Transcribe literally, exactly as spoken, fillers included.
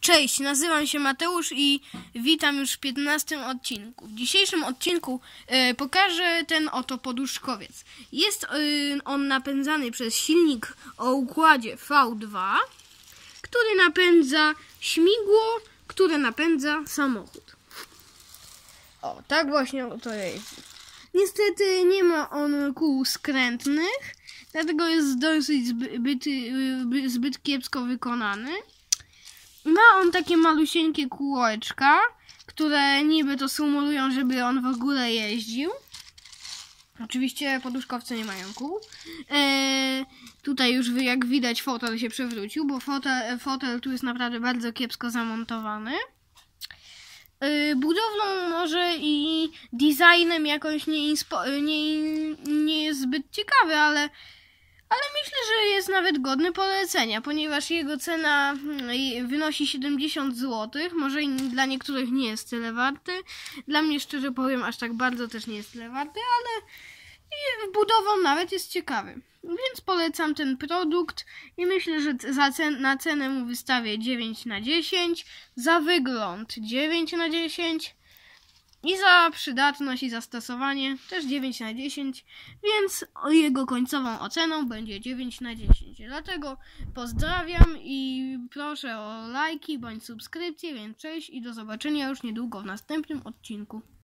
Cześć, nazywam się Mateusz i witam już w piętnastym odcinku. W dzisiejszym odcinku y, pokażę ten oto poduszkowiec. Jest y, on napędzany przez silnik o układzie V dwa, który napędza śmigło, które napędza samochód. O, tak właśnie to jest. Niestety nie ma on kół skrętnych, dlatego jest dosyć zbyt, zbyt, zbyt kiepsko wykonany. Ma on takie malusieńkie kółeczka, które niby to symulują, żeby on w ogóle jeździł. Oczywiście poduszkowce nie mają kół. Eee, tutaj już jak widać fotel się przewrócił, bo fotel, fotel tu jest naprawdę bardzo kiepsko zamontowany. Eee, budowlą może i designem jakoś nie, nie, nie jest zbyt ciekawy, ale Ale myślę, że jest nawet godny polecenia, ponieważ jego cena wynosi siedemdziesiąt złotych. Może dla niektórych nie jest tyle warty. Dla mnie, szczerze powiem, aż tak bardzo też nie jest tyle warty, ale budową nawet jest ciekawy. Więc polecam ten produkt i myślę, że za cen, na cenę mu wystawię dziewięć na dziesięć, za wygląd dziewięć na dziesięć. I za przydatność i zastosowanie też dziewięć na dziesięć, więc jego końcową oceną będzie dziewięć na dziesięć. Dlatego pozdrawiam i proszę o lajki bądź subskrypcje, więc cześć i do zobaczenia już niedługo w następnym odcinku.